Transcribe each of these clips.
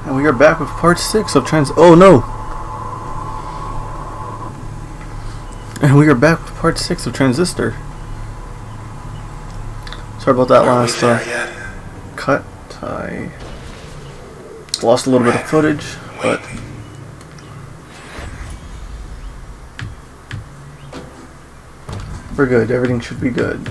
And we are back with part 6 of Oh no! And we are back with part 6 of Transistor. Sorry about that last cut. I lost a little bit of footage, but we're good. Everything should be good.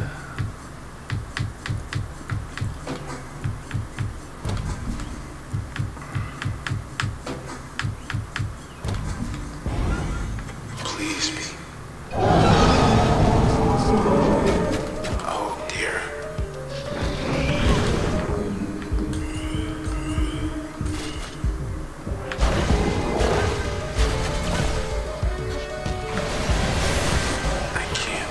Please be. Oh dear. I can't.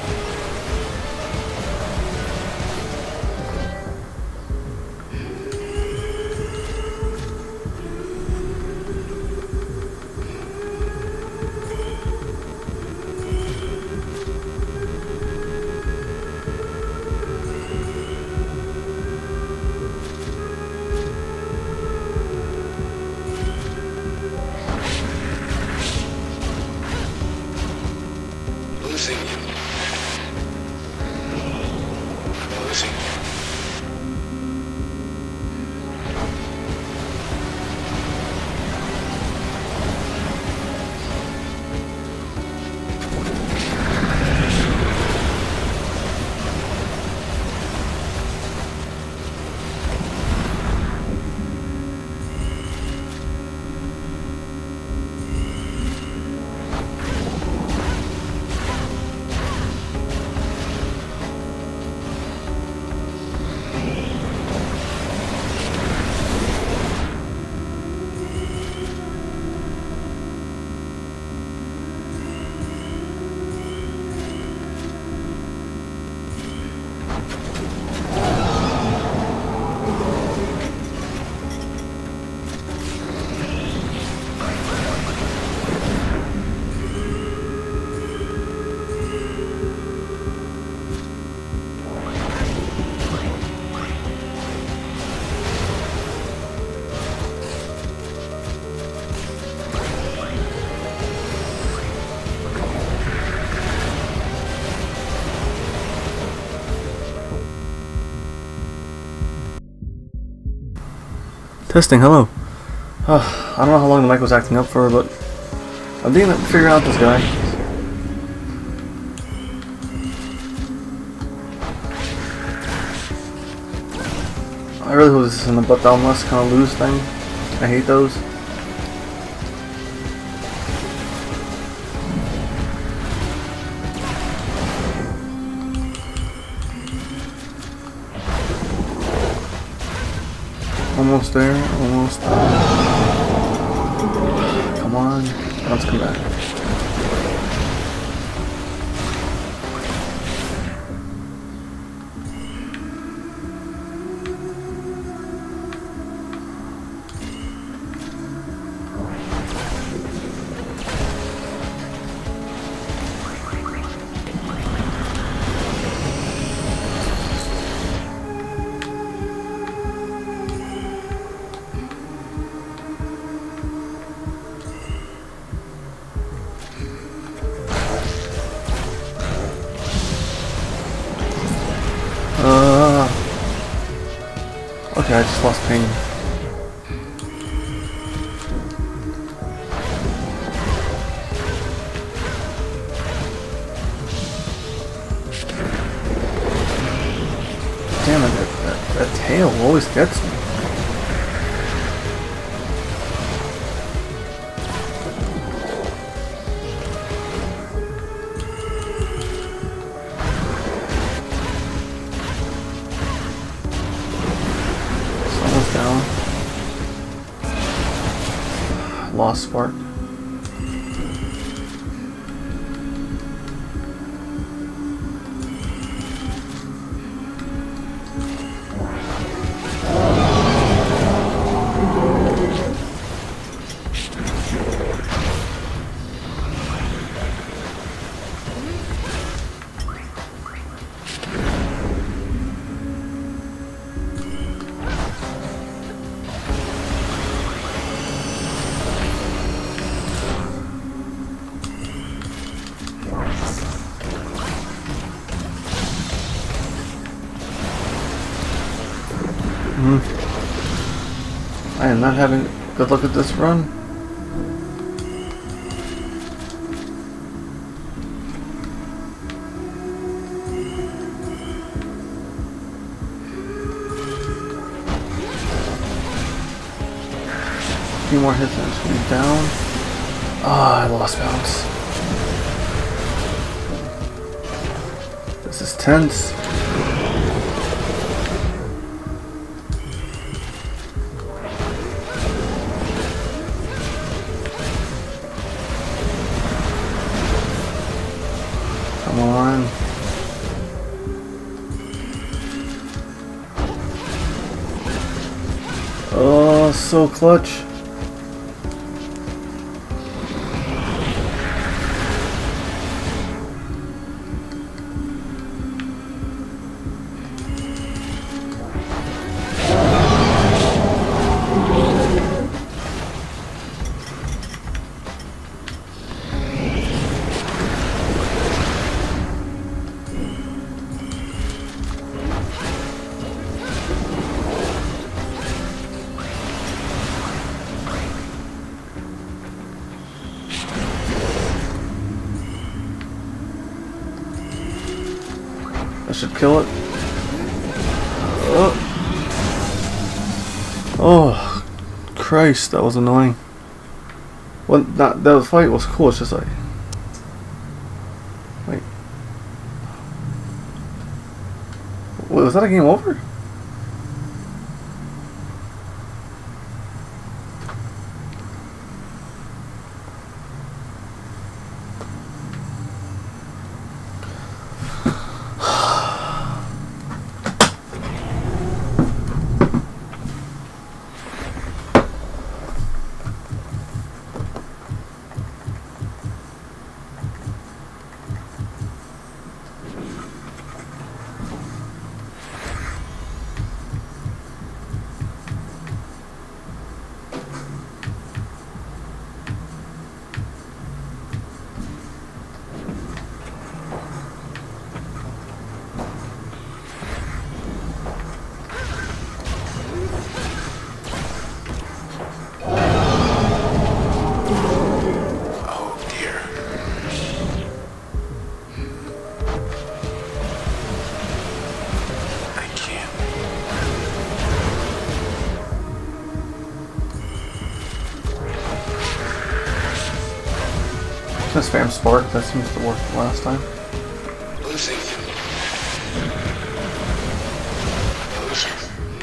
Losing you. Losing you. Testing, hello. I don't know how long the mic was acting up for, but I'm beginning to figure out this guy. I really hope this isn't a butt down less kind of lose thing. I hate those. Almost there, almost there. Come on, let's come back. Okay, I just lost pain. Damn it, that tail always gets me. Down. Lost spark. I am not having a good look at this run. A few more hits and it's going to be down. Ah, I lost balance. This is tense. Come on. Oh, so clutch. I should kill it. Oh, Christ, that was annoying. Well, the fight was cool. It's just like, wait, was that a game over? Just spam Spark, that seems to work the last time. Losing you. Losing.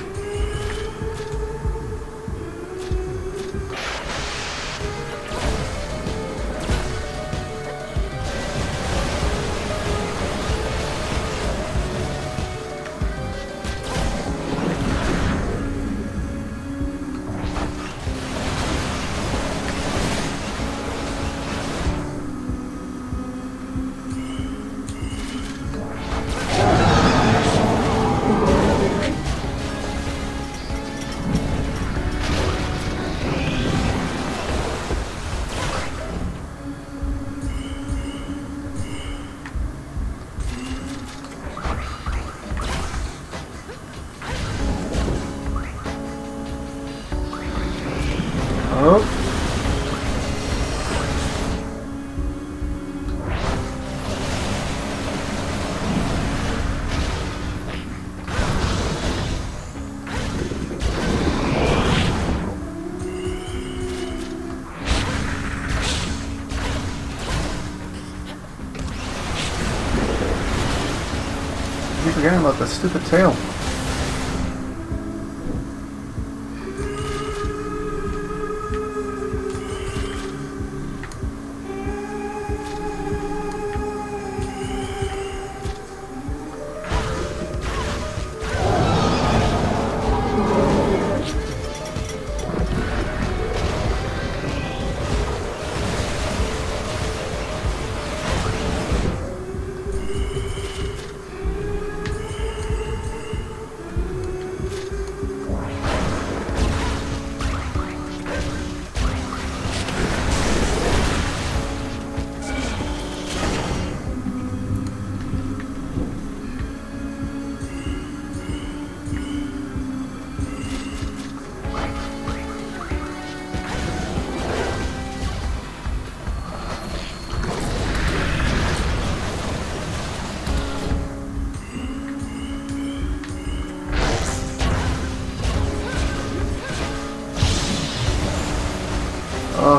Oh. I keep forgetting about that stupid tail.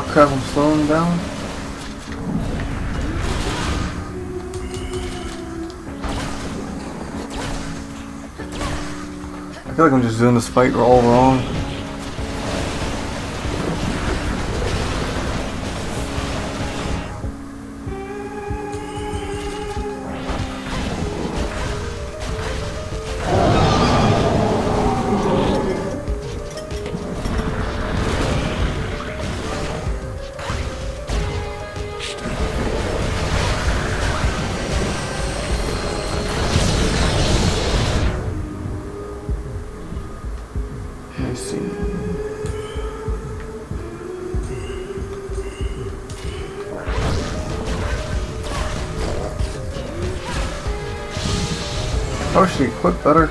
Oh crap, I'm slowing down. I feel like I'm just doing this fight all wrong. How is she equipped better?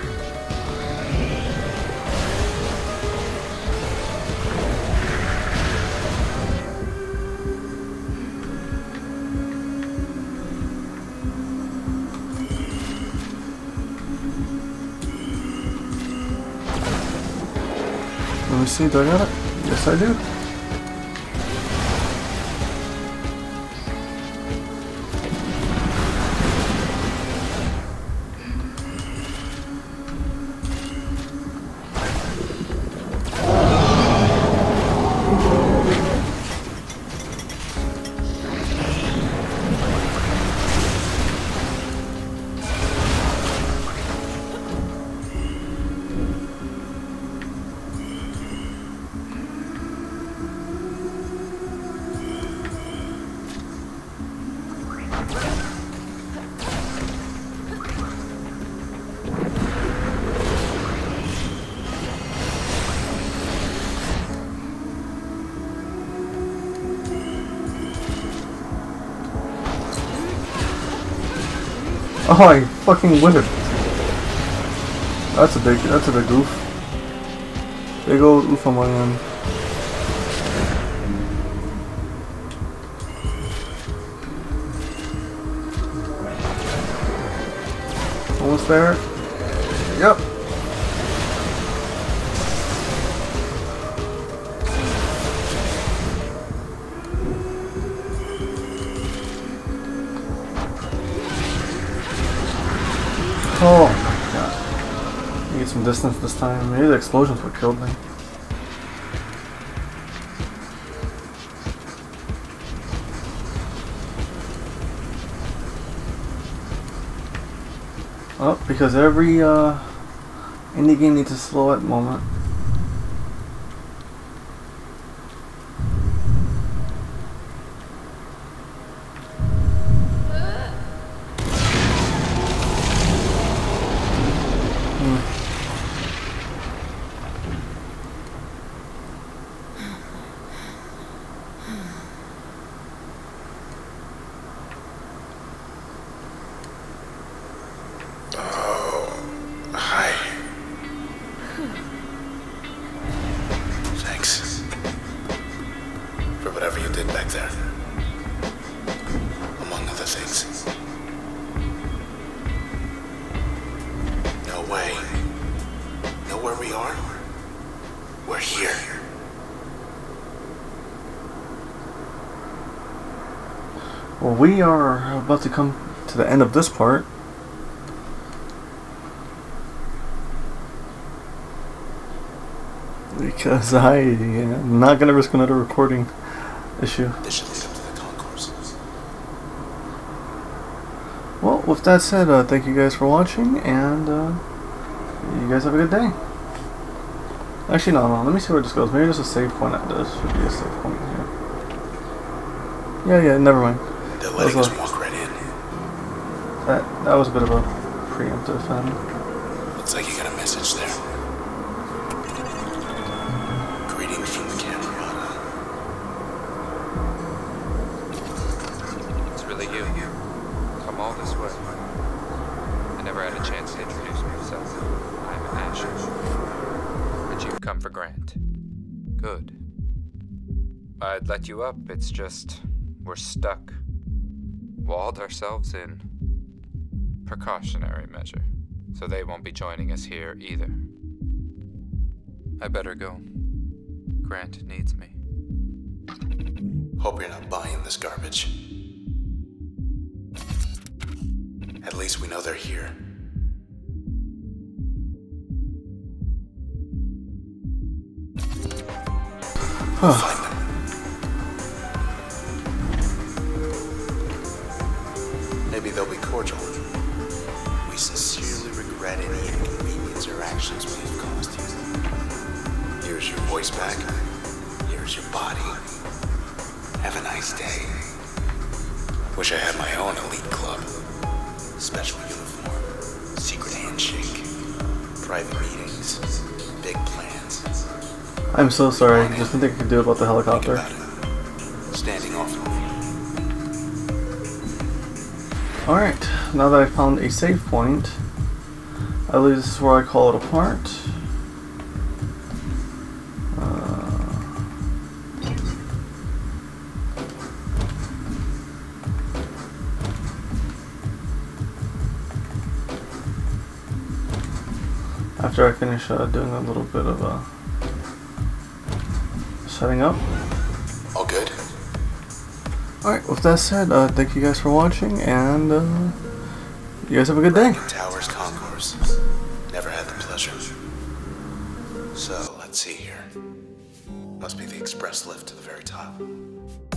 Let me see, do I got it? Yes, I do. Oh, I fucking whiffed. That's a big oof. Big old oof on my end. Almost there. Yep. Oh my god. Get some distance this time. Maybe the explosions what killed me. Oh, because every indie game needs a slow at moment. Well, we are about to come to the end of this part. Because I am not going to risk another recording issue. This should lead up to the concourse. Well, with that said, thank you guys for watching, and you guys have a good day. Actually, no, let me see where this goes. Maybe there's a save point at this. Should be a save point here. Yeah, never mind. They're letting us walk right in. That was a bit of a preemptive thing. Looks like you got a message there. Greetings from the camera. It's really you. Come all this way. I never had a chance to introduce myself. I'm Asher. But you've come for Grant. Good. I'd let you up, it's just we're stuck. Walled ourselves in. Precautionary measure. So they won't be joining us here either. I better go. Grant needs me. Hope you're not buying this garbage. At least we know they're here. We'll find them. Maybe they'll be cordial. We sincerely regret any inconvenience or actions we have caused you. Here's your voice back. Here's your body. Have a nice day. Wish I had my own elite club. Special uniform, secret handshake, private meetings, big plans. I'm so sorry. Just nothing I could do about the helicopter. Think about it. Standing off. Alright, now that I found a save point, I believe this is where I call it apart. After I finish doing a little bit of setting up. All good? Alright, with that said, thank you guys for watching, and you guys have a good day. Towers Concourse. Never had the pleasure. So, let's see here. Must be the express lift to the very top.